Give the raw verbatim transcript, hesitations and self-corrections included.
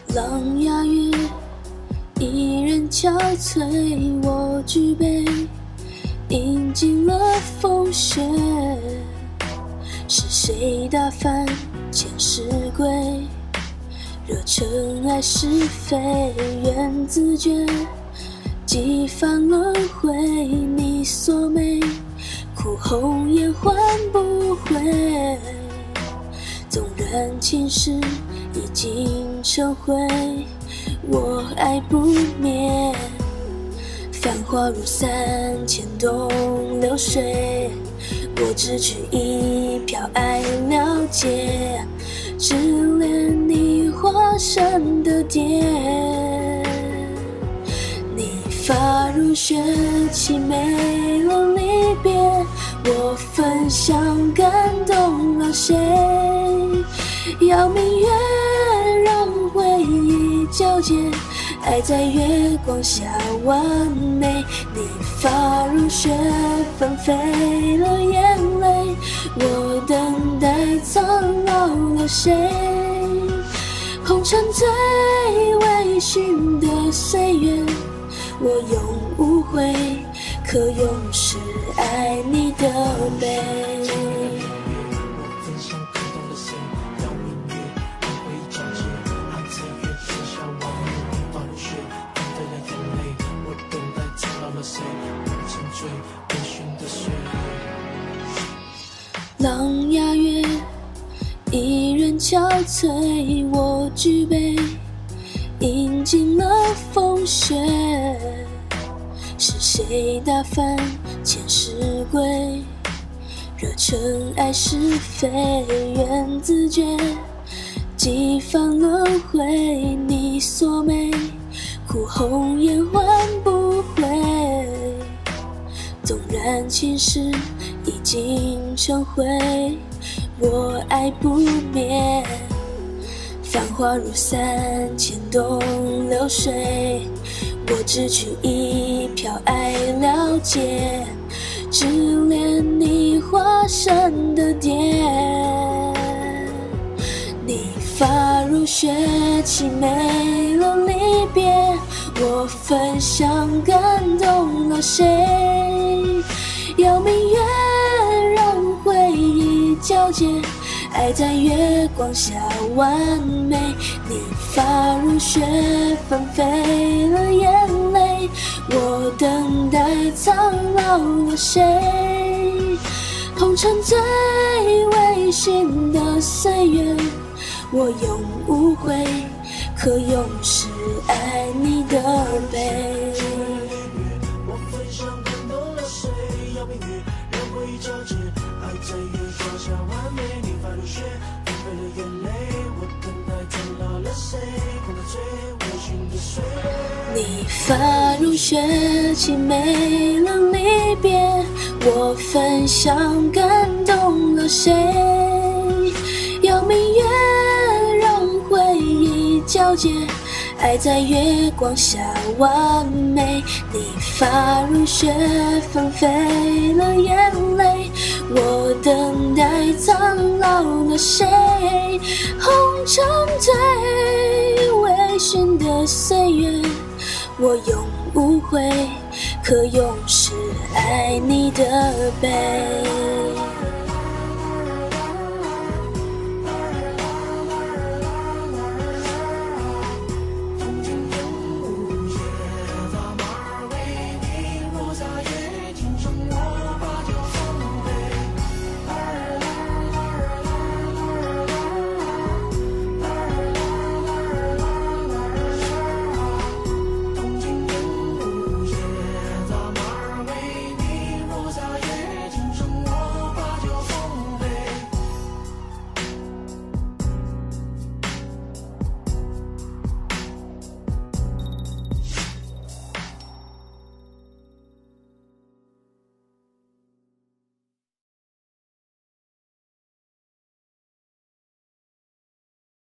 狼牙月，一人憔悴，我举杯，饮尽了风雪。是谁打翻前世归？惹尘埃是非，缘自觉。几番轮回，你锁眉，苦红颜换不回。纵然前世已经成灰，我爱不灭。繁华如散，牵动流水，我只取一瓢爱了解，只怜你化身的蝶。你发如雪，凄美了离别，我焚香感动了谁？邀明月，让回忆交接，爱在月光下完美。你发如雪，纷飞了眼泪，我等待苍老了谁？红尘醉微醺的岁月，我永无悔，可永世爱你的悲。狼牙月，一人憔悴，我举杯，饮尽了风雪。是谁打翻前世归？惹尘埃是非，缘自觉。几番轮回，你锁眉，苦红颜换不回。纵然前世已经成灰，我爱不灭。繁华如散，牵动流水，我只取一瓢爱了解，只怜你化身的蝶。你发如雪，凄美了离别，我焚香感动了谁？邀明月，让回忆交接，爱在月光下完美。你发如雪，纷飞了眼泪，我等待苍老了谁？红尘醉微醺的岁月，我永无悔，可永世爱你的悲。你发如雪，凄美了离别，我焚香感动了谁？邀明月，让回忆交接，爱在月光下完美。你发如雪，纷飞了眼泪，我等待苍老了谁？红尘醉微醺的岁月，我永无悔，可永世爱你的悲。